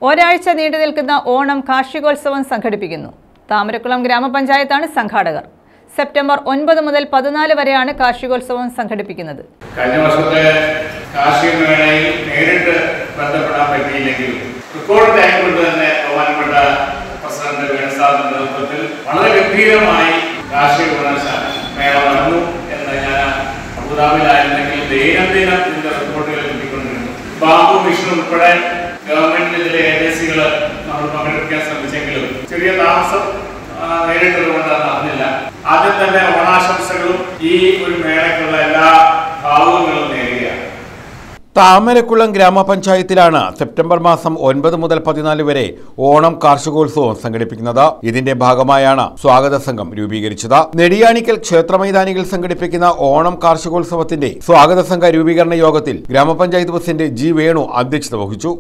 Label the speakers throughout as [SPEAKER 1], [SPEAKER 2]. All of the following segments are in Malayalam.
[SPEAKER 1] ഒരാഴ്ച നീണ്ടു നിൽക്കുന്ന ഓണം കാർഷികോത്സവം സംഘടിപ്പിക്കുന്നു. താമരക്കുളം ഗ്രാമപഞ്ചായത്താണ് സംഘാടകർ. സെപ്റ്റംബർ 9 മുതൽ 14 വരെയാണ് കാർഷികോത്സവം സംഘടിപ്പിക്കുന്നത്.
[SPEAKER 2] കഴിഞ്ഞ വർഷത്തെ കാർഷിക മേളയിൽ നേരിട്ട് ബന്ധപ്പെടാൻ പറ്റിയില്ലെങ്കിലും റെക്കോർഡ് ടൈം കൊണ്ട് തന്നെ ബഹുമാനപ്പെട്ട പ്രസിഡന്റ് വേണുസാറിന്റെ നേതൃത്വത്തിൽ വളരെ ഗംഭീരമായി കാർഷിക വിപണനശാല മേള നടന്നു എന്ന് ഞാൻ അബുദാബിയിലായിരുന്നെങ്കിൽ ദൈനംദിനം ഇതിന്റെ റിപ്പോർട്ടുകൾ കിട്ടിക്കൊണ്ടിരുന്നു. ബാബു മിഷൻ ഉൾപ്പെടെ ഗവൺമെന്റിന്റെ ഏജൻസികൾ നമ്മൾ പങ്കെടുക്കാൻ ശ്രമിച്ചെങ്കിലും ചെറിയ താമസം നേരിട്ടതുകൊണ്ട് നടന്നില്ല. ആദ്യം തന്നെ ഓണാശംസകളും ഈ ഒരു മേളയ്ക്കുള്ള എല്ലാ ഭാവുകങ്ങളും നേരുകയാണ്.
[SPEAKER 3] താമരക്കുളം ഗ്രാമപഞ്ചായത്തിലാണ് സെപ്റ്റംബർ മാസം 9 മുതൽ 14 വരെ ഓണം കാർഷികോത്സവം സംഘടിപ്പിക്കുന്നത്. ഇതിന്റെ ഭാഗമായാണ് സ്വാഗത സംഘം രൂപീകരിച്ചത്. നെടിയാണിക്കൽ ക്ഷേത്രമൈതാനികൾ സംഘടിപ്പിക്കുന്ന ഓണം കാർഷികോത്സവത്തിന്റെ സ്വാഗത സംഘ രൂപീകരണ യോഗത്തിൽ ഗ്രാമപഞ്ചായത്ത് പ്രസിഡന്റ് ജി വേണു അധ്യക്ഷത വഹിച്ചു.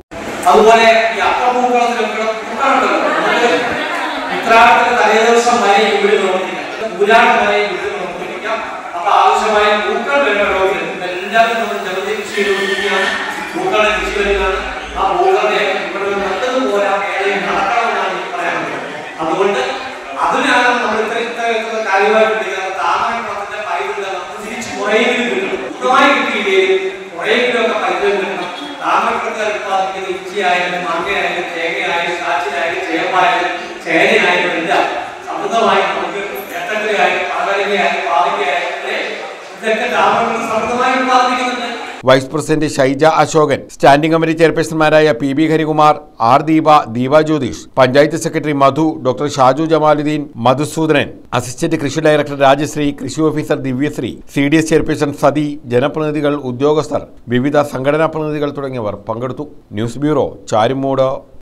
[SPEAKER 4] അതുകൊണ്ട് അതിനാണ് നമ്മൾ ഇത്ര കാര്യമായിട്ട് താമരക്കുളത്തിന്റെ പൈതൃകം നമുക്ക് തിരിച്ച് കുറേയെങ്കിലും കിട്ടണം. പൂർണ്ണമായി കിട്ടിയില്ലെങ്കിൽ കുറേയെങ്കിലും ഒക്കെ പൈതൃകം കിട്ടണം. താമരക്കുളത്തിൽ ഉത്പാദിപ്പിക്കുന്ന ഇഞ്ചിയായാലും മാങ്ങയായാലും തേങ്ങയായാലും കാച്ചിലായാലും ചേമ്പായാലും ചേനയായാലും എല്ലാം സമൃദ്ധമായി നമുക്ക് ഏത്തക്കയായാലും പടവലങ്ങയായാലും പാവയ്ക്കായാലും ഇതൊക്കെ താമരക്കുളം സമൃദ്ധമായി ഉത്പാദിപ്പിക്കുന്നുണ്ട്.
[SPEAKER 3] Vice president Shyja Ashokan, standing committee ചെയർപേഴ്സൺമാരായ PB Harikumar, R Deepa Jyothish, panchayat secretary Madhu, doctor Shaju Jamaluddin, Madhusoodanan, assistant കൃഷി ഡയറക്ടർ രാജശ്രീ, കൃഷി officer Divyasree, CDS chairperson Sathi, ജനപ്രതിനിധികൾ, ഉദ്യോഗസ്ഥർ, വിവിധ സംഘടനാ പ്രതിനിധികൾ തുടങ്ങിയവർ പങ്കെടുത്തു. News bureau, Charummood.